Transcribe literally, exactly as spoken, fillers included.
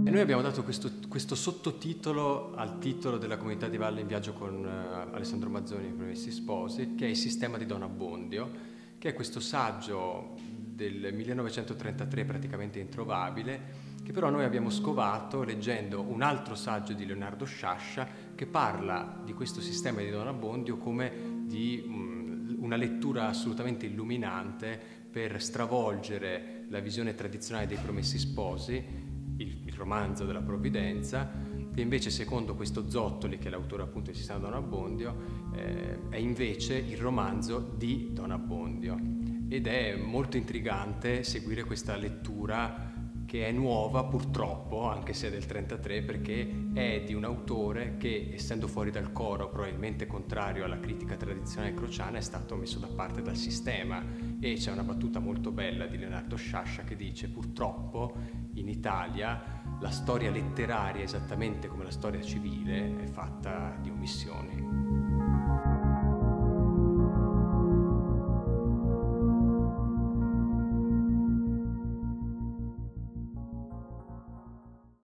E noi abbiamo dato questo, questo sottotitolo al titolo della Comunità di Valle in viaggio con uh, Alessandro Mazzoni e i Promessi Sposi, che è Il sistema di Don Abbondio, che è questo saggio del millenovecentotrentatré praticamente introvabile, che però noi abbiamo scovato leggendo un altro saggio di Leonardo Sciascia che parla di questo sistema di Don Abbondio come di um, una lettura assolutamente illuminante per stravolgere la visione tradizionale dei Promessi Sposi, il, il romanzo della provvidenza, che invece secondo questo Zottoli, che è l'autore appunto del sistema di Don Abbondio, eh, è invece il romanzo di Don Abbondio. Ed è molto intrigante seguire questa lettura che è nuova purtroppo, anche se è del trentatré, perché è di un autore che, essendo fuori dal coro, probabilmente contrario alla critica tradizionale crociana, è stato messo da parte dal sistema. E c'è una battuta molto bella di Leonardo Sciascia che dice: purtroppo in Italia la storia letteraria, esattamente come la storia civile, è fatta di omissioni.